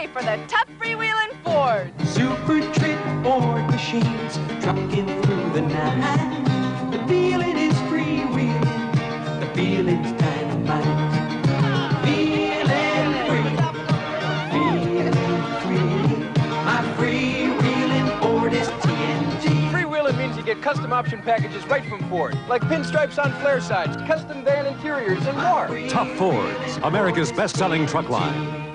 for the tough freewheeling Ford. Super trick Ford machines trucking through the night. The feeling is freewheeling. The feeling's dynamite. Feeling free. Feeling free. My freewheeling Ford is TNT. Freewheeling means you get custom option packages right from Ford, like pinstripes on flare sides, custom van interiors, and more. Tough Fords, America's best-selling truck line.